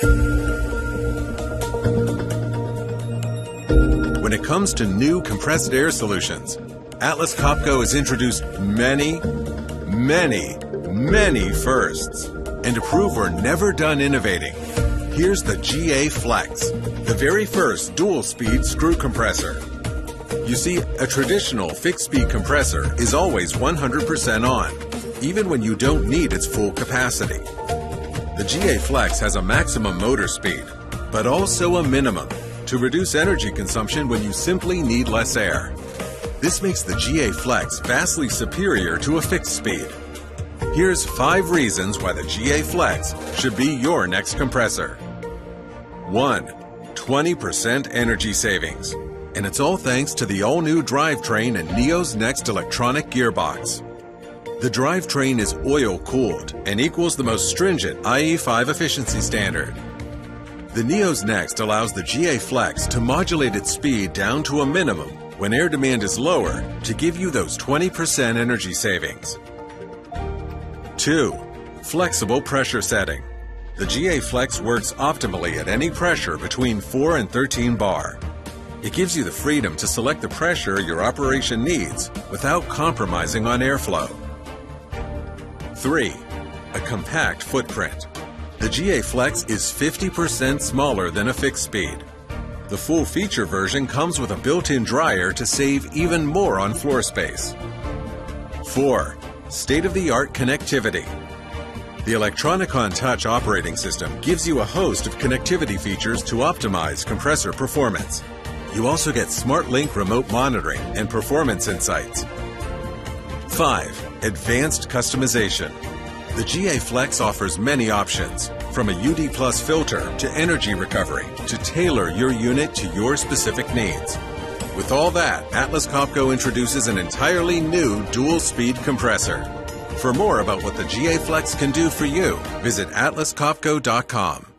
When it comes to new compressed air solutions, Atlas Copco has introduced many firsts. And to prove we're never done innovating, here's the GA Flex, the very first dual-speed screw compressor. You see, a traditional fixed-speed compressor is always 100% on, even when you don't need its full capacity. The GA Flex has a maximum motor speed, but also a minimum, to reduce energy consumption when you simply need less air. This makes the GA Flex vastly superior to a fixed speed. Here's 5 reasons why the GA Flex should be your next compressor. 1. 20% energy savings. And it's all thanks to the all-new drivetrain and NIO's Next electronic gearbox. The drivetrain is oil-cooled and equals the most stringent IE5 efficiency standard. The NIO's Next allows the GA Flex to modulate its speed down to a minimum when air demand is lower to give you those 20% energy savings. 2. Flexible pressure setting. The GA Flex works optimally at any pressure between 4 and 13 bar. It gives you the freedom to select the pressure your operation needs without compromising on airflow. 3. A compact footprint. The GA Flex is 50% smaller than a fixed speed. The full feature version comes with a built-in dryer to save even more on floor space. 4. State-of-the-art connectivity. The Electronicon Touch operating system gives you a host of connectivity features to optimize compressor performance. You also get SmartLink remote monitoring and performance insights. 5. Advanced customization. The GA Flex offers many options, from a UD Plus filter to energy recovery, to tailor your unit to your specific needs. With all that, Atlas Copco introduces an entirely new dual-speed compressor. For more about what the GA Flex can do for you, visit atlascopco.com.